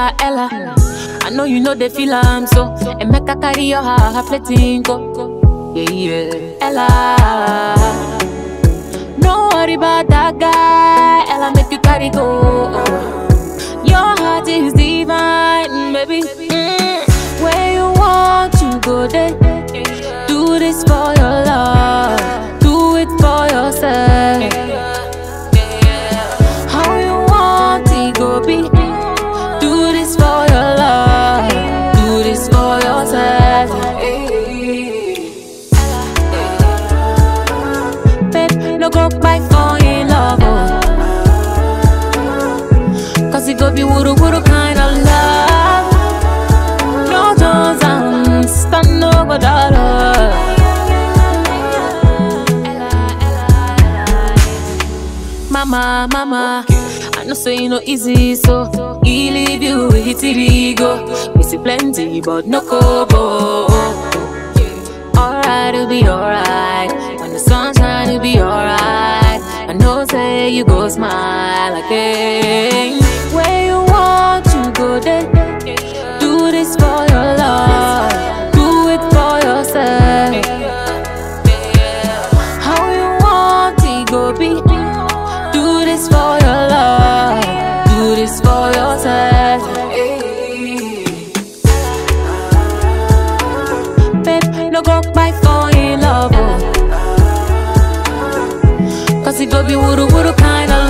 Ella, Ella. I know you know the feel I'm so. And make a carry your heart, fletting go. Yeah, yeah. Ella. No worry about that guy. Ella make you carry go. Your heart is divine, baby. Where you want to go there. Do this for your love. Do it for yourself. How you want it go be. Do this for your love. Do this for yourself. Babe, no go back for in love, oh. Cause it go be wuru wuru kind of love. No Jones and stand no go dollar. Mama, mama, I know say you no easy, so he leave you with his ego. We see plenty, but no kobo. Alright, it'll be alright. When the sun shine, it'll be alright. I know say you go smile again. Where you want to go there. Do this for your love. Do it for yourself. How you want it go be. Do this for your love. Do this for yourself. Babe, no go back for in love, oh. Cause it go be wuru wuru kind of